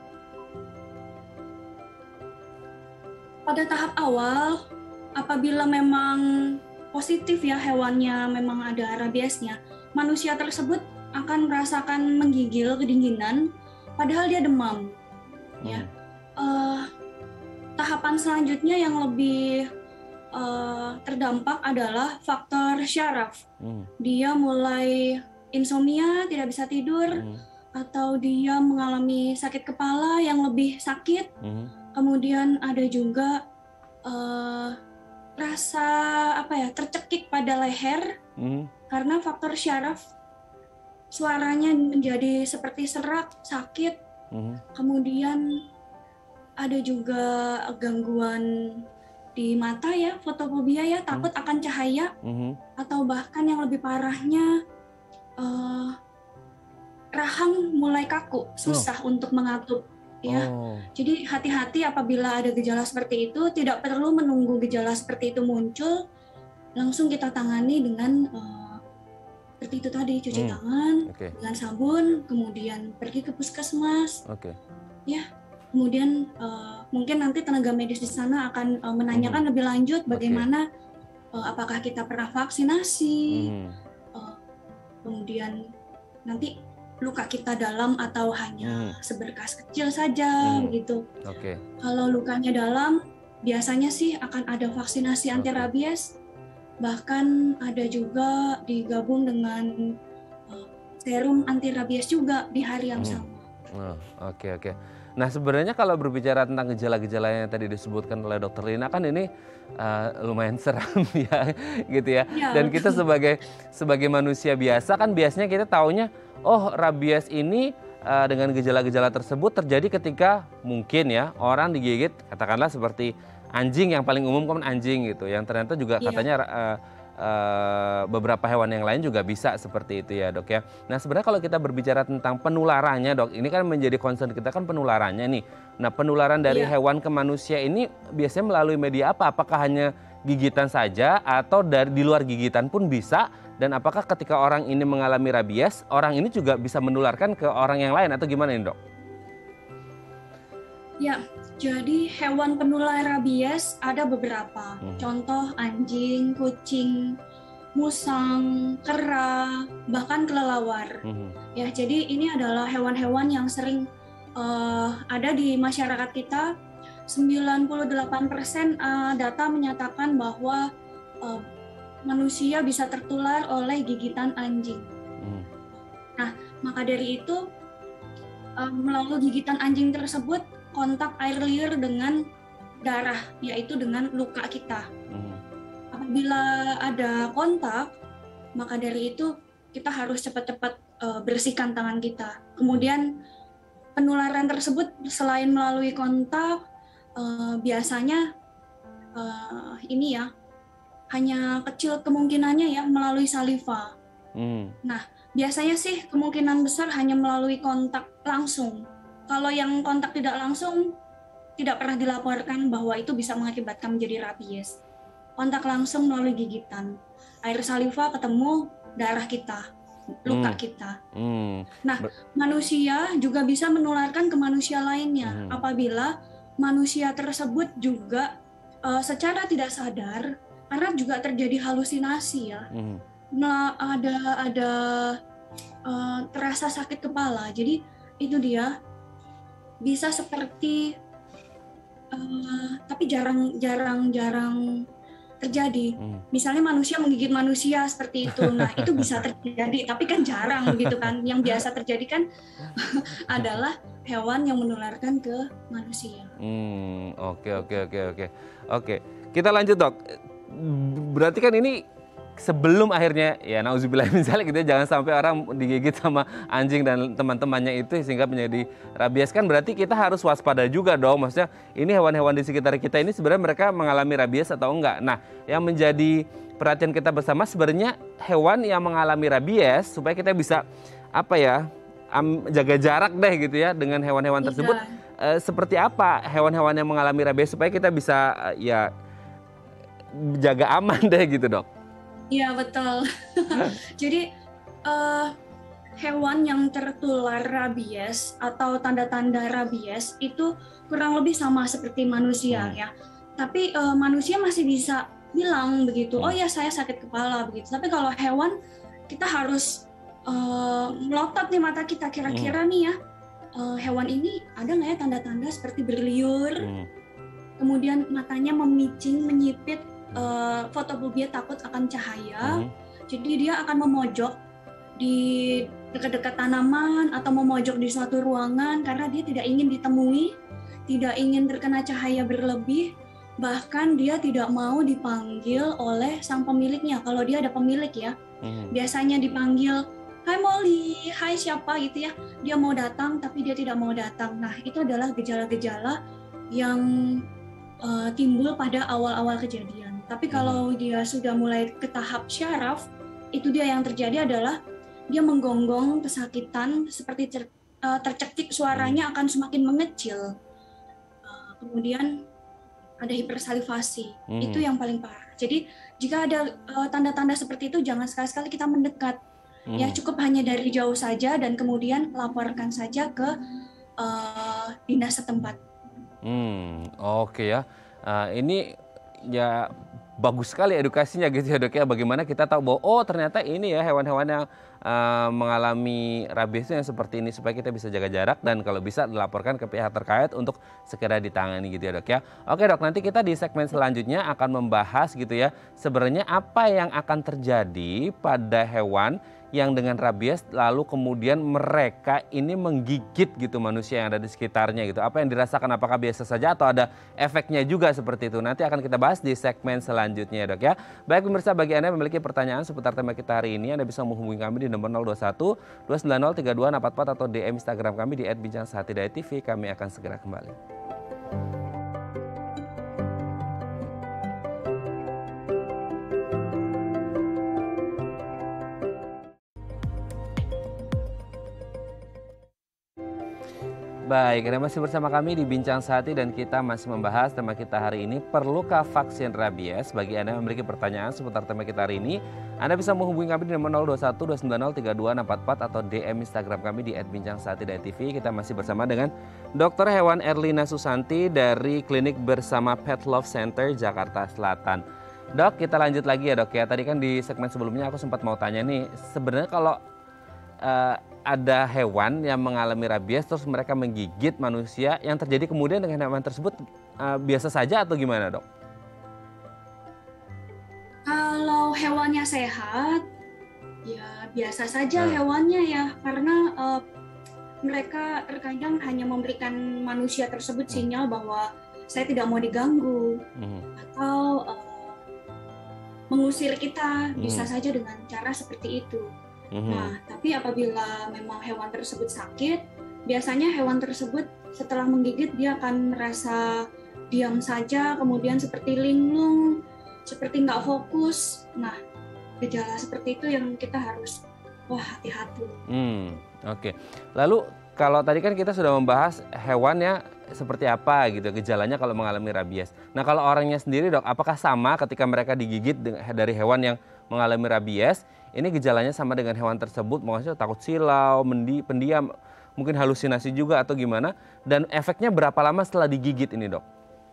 Pada tahap awal, apabila memang positif ya hewannya memang ada rabiesnya, manusia tersebut akan merasakan menggigil, kedinginan, padahal dia demam. Hmm. Ya, uh, tahapan selanjutnya yang lebih uh, terdampak adalah faktor syaraf. Hmm. Dia mulai insomnia, tidak bisa tidur, hmm. atau dia mengalami sakit kepala yang lebih sakit. Hmm. Kemudian ada juga uh, rasa apa ya tercekik pada leher hmm. karena faktor syaraf, suaranya menjadi seperti serak, sakit. Hmm. Kemudian ada juga gangguan di mata ya, fotofobia ya, takut hmm. akan cahaya. Hmm. Atau bahkan yang lebih parahnya uh, rahang mulai kaku, susah oh. untuk mengatup. Ya, oh. Jadi hati-hati apabila ada gejala seperti itu, tidak perlu menunggu gejala seperti itu muncul, langsung kita tangani dengan uh, seperti itu tadi, cuci hmm. tangan okay. dengan sabun, kemudian pergi ke puskesmas, okay. ya, kemudian uh, mungkin nanti tenaga medis di sana akan uh, menanyakan hmm. lebih lanjut bagaimana, okay. uh, apakah kita pernah vaksinasi, hmm. uh, kemudian nanti luka kita dalam atau hanya Hmm. seberkas kecil saja Hmm. begitu. Oke. Kalau lukanya dalam, biasanya sih akan ada vaksinasi anti Oke. rabies, bahkan ada juga digabung dengan uh, serum anti rabies juga di hari yang Hmm. sama. Oh, oke oke. Nah sebenarnya kalau berbicara tentang gejala-gejala yang tadi disebutkan oleh Dokter Lina kan ini uh, lumayan seram ya, gitu ya. Ya, Dan kita betul. sebagai sebagai manusia biasa kan biasanya kita taunya, oh rabies ini uh, dengan gejala-gejala tersebut terjadi ketika mungkin ya orang digigit, katakanlah seperti anjing yang paling umum kan anjing gitu, yang ternyata juga Iya. katanya uh, uh, beberapa hewan yang lain juga bisa seperti itu ya dok ya. Nah sebenarnya kalau kita berbicara tentang penularannya dok, ini kan menjadi concern kita kan penularannya nih. Nah penularan dari Iya. hewan ke manusia ini biasanya melalui media apa? Apakah hanya gigitan saja atau dari di luar gigitan pun bisa? Dan apakah ketika orang ini mengalami rabies, orang ini juga bisa menularkan ke orang yang lain atau gimana ini dok? Ya, jadi hewan penular rabies ada beberapa. Hmm. Contoh anjing, kucing, musang, kera, bahkan kelelawar. Hmm. Ya, jadi ini adalah hewan-hewan yang sering uh, ada di masyarakat kita. sembilan puluh delapan persen uh, data menyatakan bahwa uh, manusia bisa tertular oleh gigitan anjing. Hmm. Nah, maka dari itu uh, melalui gigitan anjing tersebut kontak air liur dengan darah, yaitu dengan luka kita. Hmm. Apabila ada kontak, maka dari itu kita harus cepat-cepat uh, bersihkan tangan kita. Kemudian penularan tersebut selain melalui kontak, uh, biasanya uh, ini ya, hanya kecil kemungkinannya ya melalui saliva. Hmm. Nah, biasanya sih kemungkinan besar hanya melalui kontak langsung. Kalau yang kontak tidak langsung, tidak pernah dilaporkan bahwa itu bisa mengakibatkan menjadi rabies. Kontak langsung melalui gigitan. Air saliva ketemu darah kita, luka Hmm. kita. Hmm. Nah, Ber- manusia juga bisa menularkan ke manusia lainnya Hmm. apabila manusia tersebut juga uh, secara tidak sadar, karena juga terjadi halusinasi ya. Hmm. Nah, ada ada uh, terasa sakit kepala. Jadi itu dia bisa seperti uh, tapi jarang jarang jarang terjadi. Hmm. Misalnya manusia menggigit manusia seperti itu. Nah, itu bisa terjadi, tapi kan jarang gitu kan. Yang biasa terjadi kan adalah hewan yang menularkan ke manusia. Hmm, oke oke oke oke. Oke, kita lanjut dok. Berarti kan ini sebelum akhirnya ya nauzubillah misalnya gitu ya, jangan sampai orang digigit sama anjing dan teman-temannya itu sehingga menjadi rabies, kan berarti kita harus waspada juga dong. Maksudnya ini hewan-hewan di sekitar kita ini sebenarnya mereka mengalami rabies atau enggak. Nah, yang menjadi perhatian kita bersama sebenarnya hewan yang mengalami rabies supaya kita bisa apa ya, am, jaga jarak deh gitu ya dengan hewan-hewan Iya. tersebut. Eh, seperti apa hewan-hewan yang mengalami rabies supaya kita bisa eh, ya jaga aman deh gitu dok. Iya, betul. Jadi uh, hewan yang tertular rabies atau tanda-tanda rabies itu kurang lebih sama seperti manusia Hmm. ya. Tapi uh, manusia masih bisa bilang begitu, Hmm. oh ya saya sakit kepala begitu. Tapi kalau hewan kita harus uh, melotot nih mata kita, kira-kira nih ya uh, hewan ini ada nggak ya tanda-tanda seperti berliur, Hmm. kemudian matanya memicing, menyipit. Uh, fotofobia takut akan cahaya, Hmm. jadi dia akan memojok di dekat-dekat tanaman atau memojok di suatu ruangan karena dia tidak ingin ditemui, tidak ingin terkena cahaya berlebih, bahkan dia tidak mau dipanggil oleh sang pemiliknya. Kalau dia ada pemilik ya, Hmm. biasanya dipanggil, hai Molly, hai siapa gitu ya, dia mau datang tapi dia tidak mau datang. Nah, itu adalah gejala-gejala yang uh, timbul pada awal-awal kejadian. Tapi kalau dia sudah mulai ke tahap syaraf, itu dia yang terjadi adalah dia menggonggong, kesakitan, seperti ter, uh, tercekik, suaranya akan semakin mengecil. Uh, kemudian ada hipersalivasi, Hmm. itu yang paling parah. Jadi jika ada uh, tanda-tanda seperti itu, jangan sekali-sekali kita mendekat. Hmm. Ya cukup hanya dari jauh saja dan kemudian laporkan saja ke uh, dinas setempat. Hmm, oke ya. Uh, ini ya bagus sekali edukasinya gitu ya dok ya. Bagaimana kita tahu bahwa oh ternyata ini ya hewan-hewan yang uh, mengalami rabies itu yang seperti ini, supaya kita bisa jaga jarak dan kalau bisa dilaporkan ke pihak terkait untuk segera ditangani gitu ya dok ya. Oke dok, nanti kita di segmen selanjutnya akan membahas gitu ya sebenarnya apa yang akan terjadi pada hewan yang dengan rabies lalu kemudian mereka ini menggigit gitu manusia yang ada di sekitarnya gitu. Apa yang dirasakan, apakah biasa saja atau ada efeknya juga seperti itu. Nanti akan kita bahas di segmen selanjutnya ya dok ya. Baik pemirsa, bagi Anda yang memiliki pertanyaan seputar tema kita hari ini, Anda bisa menghubungi kami di nomor nol dua satu dua sembilan nol tiga dua enam empat empat atau D M Instagram kami di et bincang sehati daya T V. Kami akan segera kembali. Baik, Anda masih bersama kami di Bincang Sehati dan kita masih membahas tema kita hari ini, perlukah vaksin rabies? Bagi Anda yang memiliki pertanyaan seputar tema kita hari ini, Anda bisa menghubungi kami di nomor nol dua satu dua sembilan nol tiga dua enam empat empat atau D M Instagram kami di et bincang sehati daya T V. Kita masih bersama dengan Dokter Hewan Erlina Susanti dari Klinik Bersama Pet Love Center Jakarta Selatan. Dok, kita lanjut lagi ya dok ya. Tadi kan di segmen sebelumnya aku sempat mau tanya nih, sebenarnya kalau uh, ada hewan yang mengalami rabies terus mereka menggigit manusia, yang terjadi kemudian dengan hewan tersebut uh, biasa saja atau gimana dok? Kalau hewannya sehat, ya biasa saja hmm. hewannya ya, karena uh, mereka terkadang hanya memberikan manusia tersebut sinyal bahwa saya tidak mau diganggu hmm. atau uh, mengusir kita, hmm. bisa saja dengan cara seperti itu. Mm-hmm. Nah, tapi apabila memang hewan tersebut sakit, biasanya hewan tersebut setelah menggigit dia akan merasa diam saja, kemudian seperti linglung, seperti nggak fokus. Nah, gejala seperti itu yang kita harus wah hati-hati. Hmm, Oke. Okay. Lalu kalau tadi kan kita sudah membahas hewannya seperti apa gitu gejalanya kalau mengalami rabies. Nah, kalau orangnya sendiri dok, apakah sama ketika mereka digigit dari hewan yang mengalami rabies? Ini gejalanya sama dengan hewan tersebut, maksudnya takut silau, mendi, pendiam, mungkin halusinasi juga atau gimana? Dan efeknya berapa lama setelah digigit ini dok?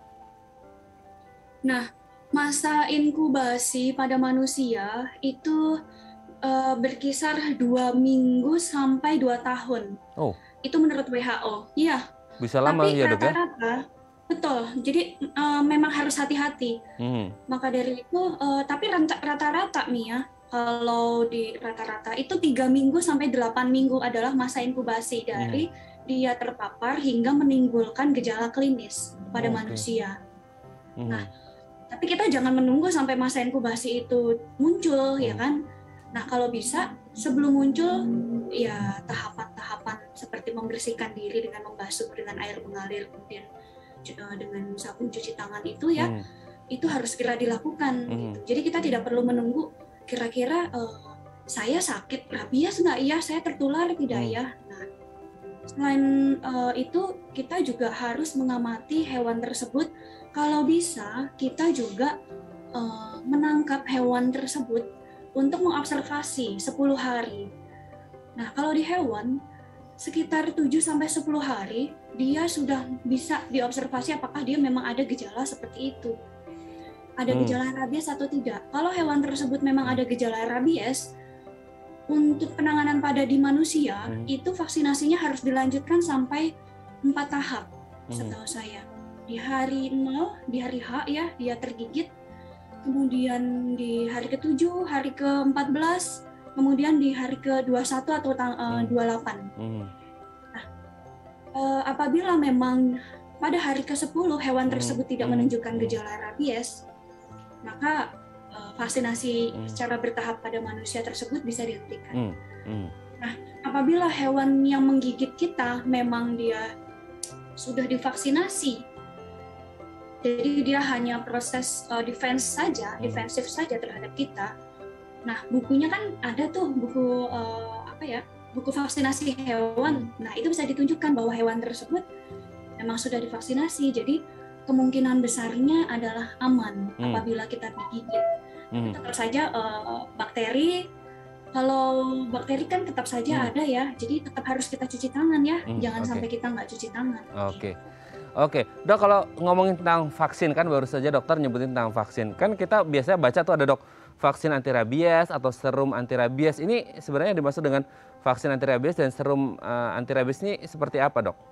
Nah, masa inkubasi pada manusia itu uh, berkisar dua minggu sampai dua tahun. Oh. Itu menurut W H O. Iya. Bisa lama Tapi ya dok ya? Rata-rata, betul. Jadi uh, memang harus hati-hati. Hmm. Maka dari itu, uh, tapi rata-rata nih ya. Kalau di rata-rata itu tiga minggu sampai delapan minggu adalah masa inkubasi dari hmm. dia terpapar hingga menimbulkan gejala klinis pada okay. manusia. Hmm. Nah, tapi kita jangan menunggu sampai masa inkubasi itu muncul, hmm. ya kan? Nah, kalau bisa sebelum muncul, ya tahapan-tahapan seperti membersihkan diri dengan membasuh dengan air mengalir, kemudian dengan sabun cuci tangan itu ya, hmm. itu harus segera dilakukan. Hmm. Gitu. Jadi kita tidak perlu menunggu. Kira-kira uh, saya sakit rabies nggak ya? Saya tertular tidak hmm. ya? Nah, selain uh, itu kita juga harus mengamati hewan tersebut. Kalau bisa kita juga uh, menangkap hewan tersebut untuk mengobservasi sepuluh hari. Nah, kalau di hewan sekitar tujuh sampai sepuluh hari dia sudah bisa diobservasi apakah dia memang ada gejala seperti itu. Ada gejala rabies atau tidak. Kalau hewan tersebut memang ada gejala rabies, untuk penanganan pada di manusia, hmm. itu vaksinasinya harus dilanjutkan sampai empat tahap, hmm. setahu saya. Di hari nol, di hari H ya, dia tergigit. Kemudian di hari ketujuh, hari ke empat belas, kemudian di hari ke dua puluh satu atau tang- hmm. dua puluh delapan. Hmm. Nah, eh, apabila memang pada hari ke sepuluh hewan tersebut hmm. tidak menunjukkan gejala rabies, maka uh, vaksinasi hmm. secara bertahap pada manusia tersebut bisa dihentikan. Hmm. Hmm. Nah, apabila hewan yang menggigit kita memang dia sudah divaksinasi, jadi dia hanya proses uh, defense saja, hmm. defensif saja terhadap kita. Nah, bukunya kan ada tuh buku uh, apa ya, buku vaksinasi hewan. Nah, itu bisa ditunjukkan bahwa hewan tersebut memang sudah divaksinasi. Jadi kemungkinan besarnya adalah aman hmm. apabila kita digigit. Hmm. Tetap saja uh, bakteri, kalau bakteri kan tetap saja hmm. ada ya, jadi tetap harus kita cuci tangan ya, hmm. jangan okay. sampai kita nggak cuci tangan. Oke, okay. Oke, dok, kalau ngomongin tentang vaksin, kan baru saja dokter nyebutin tentang vaksin. Kan kita biasanya baca tuh ada dok, vaksin anti rabies atau serum anti rabies. Ini sebenarnya dimaksud dengan vaksin anti rabies dan serum uh, anti rabies ini seperti apa, dok?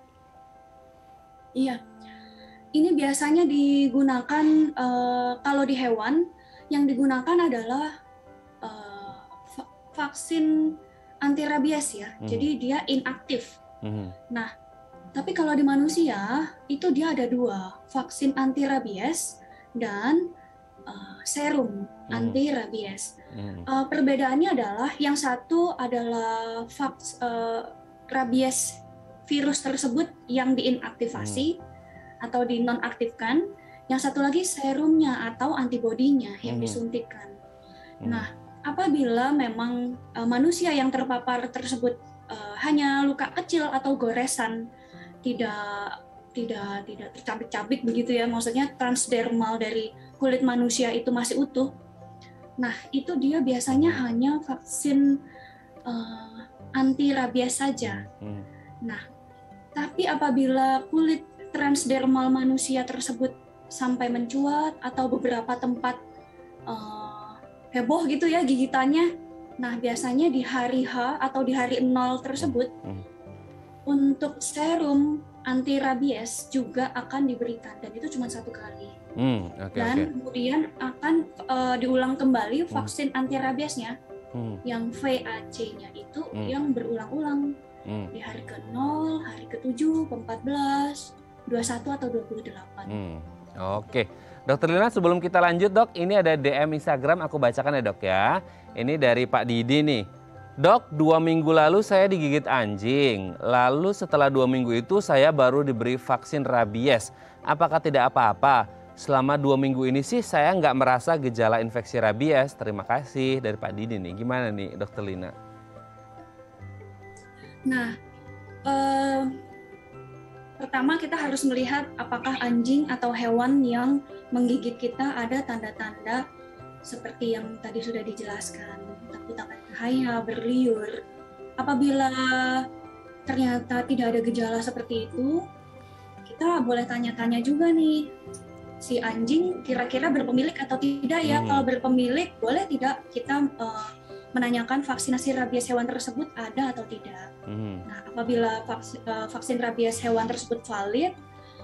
Iya, ini biasanya digunakan uh, kalau di hewan, yang digunakan adalah uh, vaksin anti rabies ya. Hmm. Jadi dia inaktif. Hmm. Nah, tapi kalau di manusia itu dia ada dua, vaksin anti rabies dan uh, serum hmm. anti rabies. Hmm. Uh, perbedaannya adalah yang satu adalah vaks, uh, rabies virus tersebut yang diinaktivasi hmm. atau dinonaktifkan. Yang satu lagi serumnya atau antibodinya yang hmm. disuntikkan. Hmm. Nah, apabila memang uh, manusia yang terpapar tersebut uh, hanya luka kecil atau goresan, tidak tidak tidak tercabik-cabik begitu ya, maksudnya transdermal dari kulit manusia itu masih utuh. Nah, itu dia biasanya hanya vaksin uh, anti rabies saja. Hmm. Nah, tapi apabila kulit transdermal manusia tersebut sampai mencuat atau beberapa tempat uh, heboh gitu ya gigitannya, nah biasanya di hari H atau di hari nol tersebut hmm. untuk serum anti rabies juga akan diberikan, dan itu cuma satu kali. Hmm, okay, dan okay. kemudian akan uh, diulang kembali vaksin hmm. anti rabiesnya, hmm. yang V A C-nya itu hmm. yang berulang-ulang hmm. di hari ke nol, hari ke tujuh, ke empat belas, dua puluh satu atau dua puluh delapan. Hmm. Oke, Dokter Lina, sebelum kita lanjut dok, ini ada D M Instagram aku bacakan ya dok ya. Ini dari Pak Didi nih. Dok, dua minggu lalu saya digigit anjing. Lalu setelah dua minggu itu saya baru diberi vaksin rabies. Apakah tidak apa-apa? Selama dua minggu ini sih saya nggak merasa gejala infeksi rabies. Terima kasih dari Pak Didi nih. Gimana nih Dokter Lina? Nah, eh, pertama kita harus melihat apakah anjing atau hewan yang menggigit kita ada tanda-tanda seperti yang tadi sudah dijelaskan. Takut akan bahaya, berliur. Apabila ternyata tidak ada gejala seperti itu, kita boleh tanya-tanya juga nih, si anjing kira-kira berpemilik atau tidak ya? Hmm. Kalau berpemilik, boleh tidak kita uh, menanyakan vaksinasi rabies hewan tersebut ada atau tidak. Hmm. Nah, apabila vaksin, uh, vaksin rabies hewan tersebut valid,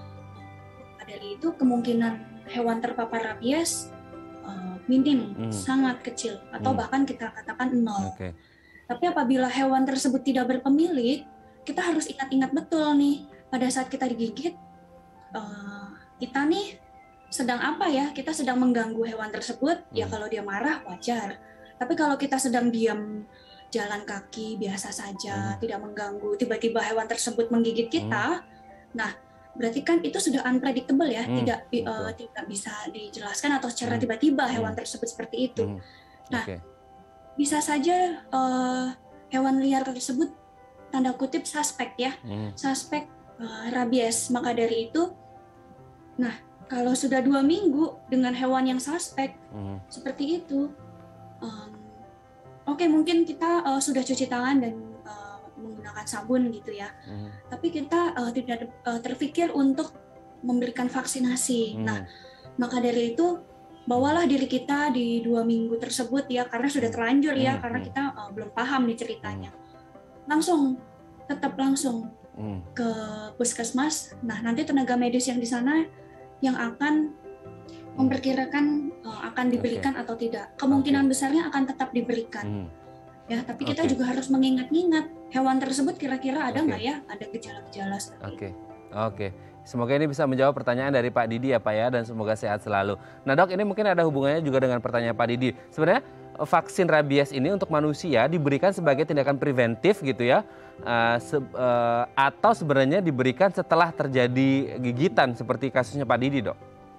dari itu kemungkinan hewan terpapar rabies minim, hmm. sangat kecil, atau hmm. bahkan kita katakan nol. Okay. Tapi apabila hewan tersebut tidak berpemilik, kita harus ingat-ingat betul nih, pada saat kita digigit, uh, kita nih sedang apa ya? Kita sedang mengganggu hewan tersebut, hmm. ya kalau dia marah wajar. Tapi kalau kita sedang diam, jalan kaki biasa saja, hmm. tidak mengganggu, tiba-tiba hewan tersebut menggigit kita, hmm. nah berarti kan itu sudah unpredictable ya, hmm, tidak uh, tidak bisa dijelaskan atau secara hmm. tiba-tiba hewan hmm. tersebut seperti itu. Hmm. Nah, okay. bisa saja uh, hewan liar tersebut tanda kutip suspek ya, hmm. suspek uh, rabies. Maka dari itu, nah kalau sudah dua minggu dengan hewan yang suspek hmm. seperti itu, um, oke okay, mungkin kita uh, sudah cuci tangan dan menggunakan sabun gitu ya, hmm. tapi kita uh, tidak uh, terpikir untuk memberikan vaksinasi. Hmm. Nah, maka dari itu bawalah diri kita di dua minggu tersebut ya, karena sudah terlanjur hmm. ya, karena kita uh, belum paham nih ceritanya. Langsung, tetap langsung hmm. ke puskesmas. Nah, nanti tenaga medis yang di sana yang akan memperkirakan uh, akan diberikan okay. atau tidak. Kemungkinan okay. besarnya akan tetap diberikan. Hmm. Ya, tapi kita okay. juga harus mengingat-ingat hewan tersebut kira-kira ada nggak okay. ya, ada gejala-gejala seperti Oke, okay. oke. Okay. Semoga ini bisa menjawab pertanyaan dari Pak Didi ya Pak ya, dan semoga sehat selalu. Nah dok, ini mungkin ada hubungannya juga dengan pertanyaan Pak Didi. Sebenarnya vaksin rabies ini untuk manusia diberikan sebagai tindakan preventif gitu ya, uh, se uh, atau sebenarnya diberikan setelah terjadi gigitan seperti kasusnya Pak Didi dok?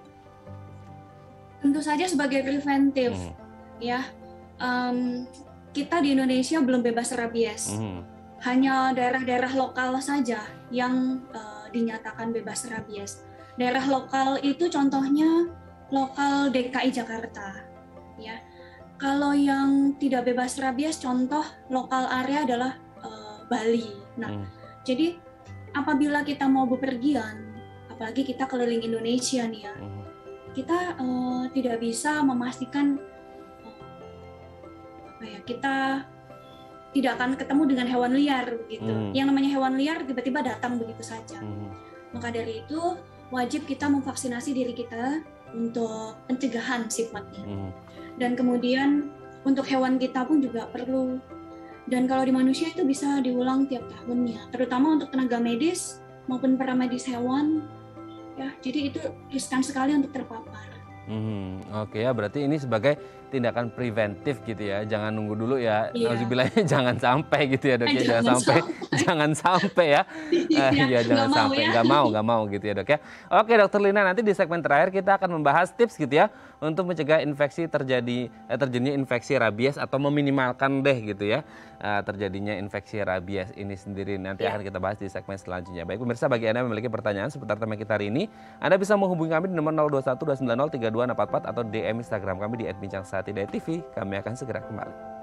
Tentu saja sebagai preventif hmm. ya. Um, Kita di Indonesia belum bebas rabies, mm. hanya daerah-daerah lokal saja yang uh, dinyatakan bebas rabies. Daerah lokal itu contohnya lokal D K I Jakarta, ya. Kalau yang tidak bebas rabies, contoh lokal area adalah uh, Bali. Nah, mm. jadi apabila kita mau bepergian, apalagi kita keliling Indonesia nih ya, Mhm. kita uh, tidak bisa memastikan uh, apa ya, kita tidak akan ketemu dengan hewan liar begitu. Mhm. Yang namanya hewan liar tiba-tiba datang begitu saja. Mhm. Maka dari itu wajib kita memvaksinasi diri kita untuk pencegahan sifatnya. Mhm. Dan kemudian untuk hewan kita pun juga perlu. Dan kalau di manusia itu bisa diulang tiap tahunnya, terutama untuk tenaga medis maupun paramedis hewan. Ya, jadi itu riskan sekali untuk terpapar. Hmm, oke ya, berarti ini sebagai tindakan preventif gitu ya, jangan nunggu dulu ya. Iya. Nauzubillah, jangan sampai gitu ya dok ya, Eh, jangan jangan sampai, jangan sampai ya. Eh, Iya, Iya jangan nggak mau sampai, ya. nggak mau, nggak mau gitu ya dok ya. Oke dokter Lina, nanti di segmen terakhir kita akan membahas tips gitu ya untuk mencegah infeksi terjadi eh, terjadinya infeksi rabies atau meminimalkan deh gitu ya eh, terjadinya infeksi rabies ini sendiri. Nanti Iya. akan kita bahas di segmen selanjutnya. Baik pemirsa, bagi Anda yang memiliki pertanyaan seputar tema kita hari ini, Anda bisa menghubungi kami di nomor nol dua satu dua sembilan nol tiga dua enam empat empat atau D M Instagram kami di et bincang sehati titik T V. Kami akan segera kembali.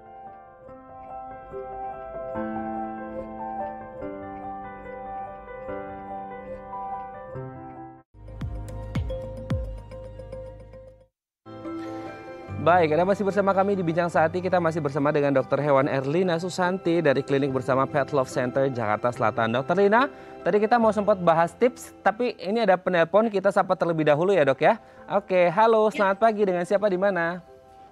Baik, Anda masih bersama kami di Bincang Sehati. Kita masih bersama dengan dokter hewan Erlina Susanti dari Klinik Bersama Pet Love Center Jakarta Selatan. Dokter Lina, tadi kita mau sempat bahas tips, tapi ini ada penelpon, kita sapa terlebih dahulu ya dok ya. Oke, halo, selamat pagi, dengan siapa di mana?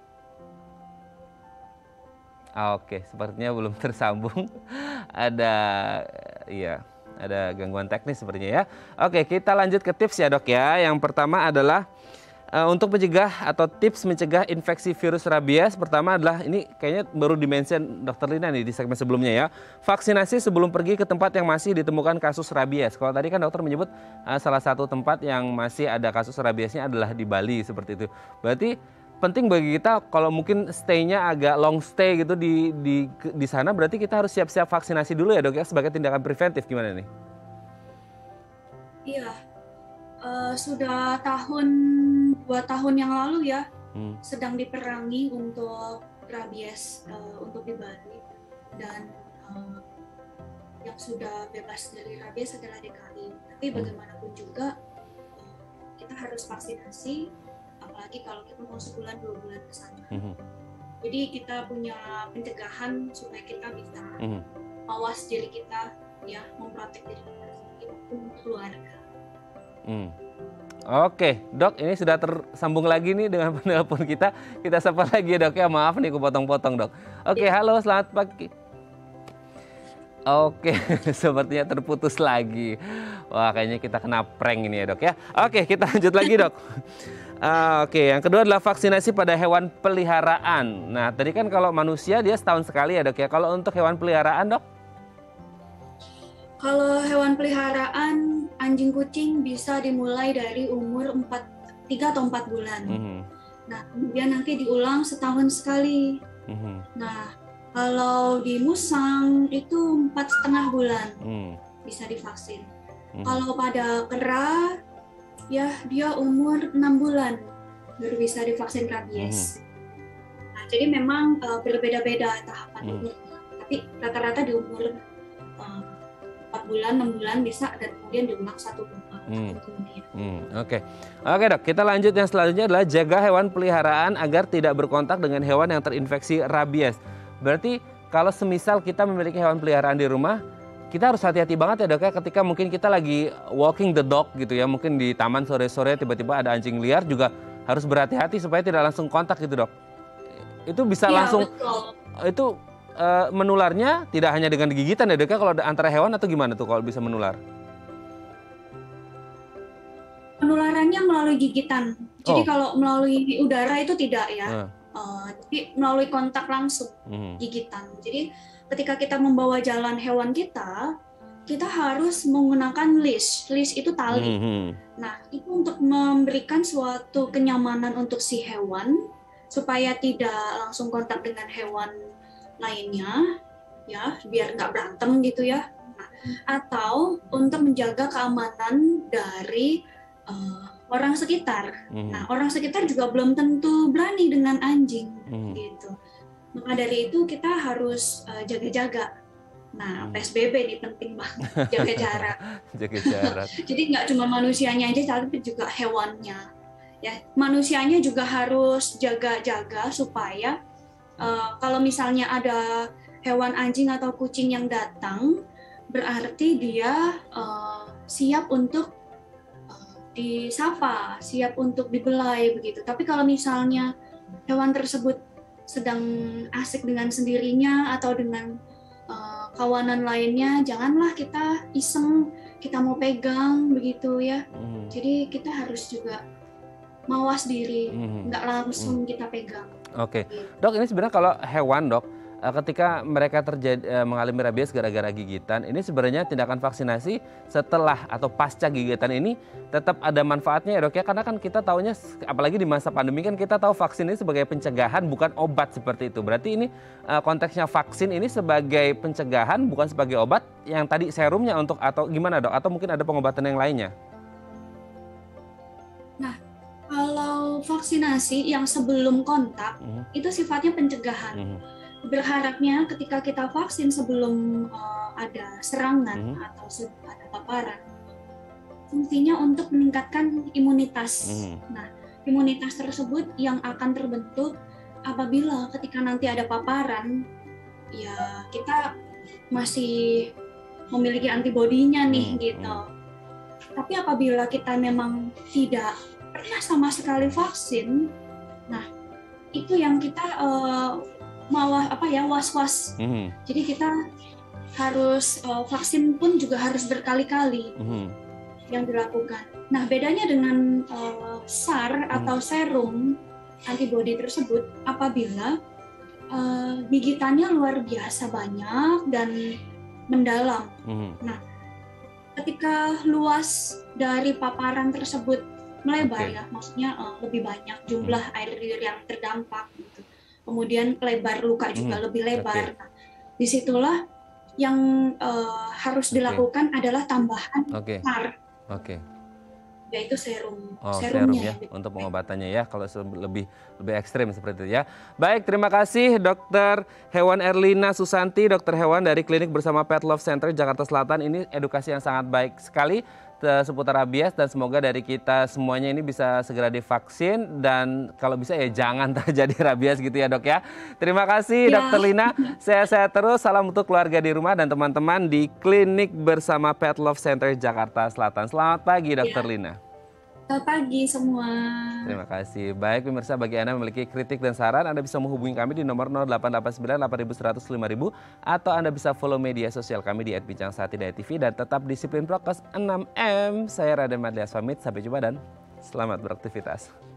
Oke, sepertinya belum tersambung. Ada, iya, ada gangguan teknis sepertinya ya. Oke, kita lanjut ke tips ya dok ya. Yang pertama adalah Uh, untuk mencegah atau tips mencegah infeksi virus rabies, pertama adalah ini kayaknya baru dimention dokter Lina nih di segmen sebelumnya ya. Vaksinasi sebelum pergi ke tempat yang masih ditemukan kasus rabies. Kalau tadi kan dokter menyebut uh, salah satu tempat yang masih ada kasus rabiesnya adalah di Bali seperti itu. Berarti penting bagi kita kalau mungkin stay-nya agak long stay gitu di di di sana, berarti kita harus siap-siap vaksinasi dulu ya dok ya sebagai tindakan preventif. Gimana nih? Iya, uh, sudah tahun dua tahun yang lalu ya, hmm. sedang diperangi untuk rabies uh, untuk di Bali, dan uh, yang sudah bebas dari rabies adalah D K I. Tapi bagaimanapun juga uh, kita harus vaksinasi, apalagi kalau kita mau sebulan dua bulan ke sana. Hmm. Jadi kita punya pencegahan supaya kita bisa hmm. mawas diri kita, ya, memprotek diri kita sendiri maupun keluarga. Hmm. Oke, dok, ini sudah tersambung lagi nih dengan penelpon kita. Kita sapa lagi ya dok ya, maaf nih aku potong-potong dok. Oke, halo, selamat pagi. Oke, sepertinya terputus lagi. Wah, kayaknya kita kena prank ini ya dok ya. Oke, kita lanjut lagi dok. Uh, Oke, yang kedua adalah vaksinasi pada hewan peliharaan. Nah, tadi kan kalau manusia dia setahun sekali ya dok ya. Kalau untuk hewan peliharaan dok? Kalau hewan peliharaan, anjing kucing bisa dimulai dari umur empat, tiga atau empat bulan. Mm-hmm. Nah, kemudian nanti diulang setahun sekali. Mm-hmm. Nah, kalau di musang itu empat setengah bulan mm. bisa divaksin. Mm-hmm. Kalau pada kera, ya dia umur enam bulan baru bisa divaksin rabies. Mm-hmm. Nah, jadi memang uh, berbeda-beda tahapan mm. umurnya. Tapi rata-rata di umur uh, empat bulan, enam bulan bisa, dan kemudian diulang satu bulan. Hmm. Hmm, Oke, okay. Oke okay, dok, kita lanjut yang selanjutnya adalah jaga hewan peliharaan agar tidak berkontak dengan hewan yang terinfeksi rabies. Berarti kalau semisal kita memiliki hewan peliharaan di rumah, kita harus hati-hati banget ya dok ya, ketika mungkin kita lagi walking the dog gitu ya, mungkin di taman sore-sore tiba-tiba ada anjing liar, juga harus berhati-hati supaya tidak langsung kontak gitu dok. Itu bisa ya, langsung, betul. Itu Uh, menularnya tidak hanya dengan gigitan ya dok ya, kalau antara hewan atau gimana tuh kalau bisa menular? Penularannya melalui gigitan. Jadi oh. kalau melalui udara itu tidak ya. Uh. Uh, tapi melalui kontak langsung, uh. gigitan. Jadi ketika kita membawa jalan hewan kita, kita harus menggunakan leash. Leash itu tali. Uh-huh. Nah, itu untuk memberikan suatu kenyamanan untuk si hewan supaya tidak langsung kontak dengan hewan lainnya, ya, biar nggak berantem gitu ya. Nah, atau untuk menjaga keamanan dari uh, orang sekitar. Mm. Nah, orang sekitar juga belum tentu berani dengan anjing, mm. gitu. Maka dari itu kita harus uh, jaga-jaga Nah, Hmm. P S B B nih penting banget, jaga jarak. Jaga jarak. Jadi nggak cuma manusianya aja, tapi juga hewannya. Ya, manusianya juga harus jaga-jaga supaya uh, kalau misalnya ada hewan anjing atau kucing yang datang, berarti dia uh, siap untuk uh, disapa, siap untuk dibelai begitu. Tapi kalau misalnya hewan tersebut sedang asik dengan sendirinya atau dengan uh, kawanan lainnya, janganlah kita iseng, kita mau pegang begitu ya. Hmm. Jadi kita harus juga mawas diri, Hmm. nggak langsung Hmm. kita pegang. Oke, dok, ini sebenarnya kalau hewan, dok, ketika mereka terjadi mengalami rabies gara-gara gigitan, ini sebenarnya tindakan vaksinasi setelah atau pasca gigitan ini tetap ada manfaatnya ya, dok ya? Karena kan kita taunya, apalagi di masa pandemi kan kita tahu vaksin ini sebagai pencegahan bukan obat seperti itu. Berarti ini konteksnya vaksin ini sebagai pencegahan bukan sebagai obat yang tadi serumnya untuk atau gimana, dok? Atau mungkin ada pengobatan yang lainnya? Nah, kalau vaksinasi yang sebelum kontak Mm-hmm. itu sifatnya pencegahan. Mm-hmm. Berharapnya ketika kita vaksin sebelum uh, ada serangan Mm-hmm. atau ada paparan, fungsinya untuk meningkatkan imunitas. Mm-hmm. Nah, imunitas tersebut yang akan terbentuk apabila ketika nanti ada paparan, ya kita masih memiliki antibodinya nih Mm-hmm. gitu. Tapi apabila kita memang tidak pernah sama sekali vaksin, nah itu yang kita uh, malah apa ya was-was. Mm-hmm. Jadi kita harus uh, vaksin pun juga harus berkali-kali Mm-hmm. yang dilakukan. Nah, bedanya dengan uh, S A R atau serum antibodi tersebut apabila uh, gigitannya luar biasa banyak dan mendalam. Mm-hmm. Nah, ketika luas dari paparan tersebut melebar, Okay. ya, maksudnya uh, lebih banyak jumlah hmm. air liur yang terdampak, gitu. Kemudian lebar luka juga hmm. lebih lebar. Okay. Nah, disitulah yang uh, harus dilakukan okay. adalah tambahan okay. S A R, okay. yaitu serum. Oh, serumnya serum ya untuk pengobatannya ya, kalau lebih lebih ekstrim seperti itu ya. Baik, terima kasih Dokter Hewan Erlina Susanti, dokter hewan dari Klinik Bersama Pet Love Center Jakarta Selatan. Ini edukasi yang sangat baik sekali seputar rabies, dan semoga dari kita semuanya ini bisa segera divaksin dan kalau bisa ya jangan terjadi rabies gitu ya, Dok ya. Terima kasih ya. Dokter Lina, sehat-sehat terus, salam untuk keluarga di rumah dan teman-teman di Klinik Bersama Pet Love Center Jakarta Selatan. Selamat pagi Dokter ya. Lina. Selamat pagi semua. Terima kasih. Baik pemirsa, bagi Anda yang memiliki kritik dan saran, Anda bisa menghubungi kami di nomor nol delapan delapan sembilan delapan satu nol lima nol nol atau Anda bisa follow media sosial kami di et bincang sati T V dan tetap disiplin prokes enam M. Saya Raden Madlias pamit, sampai jumpa dan selamat beraktivitas.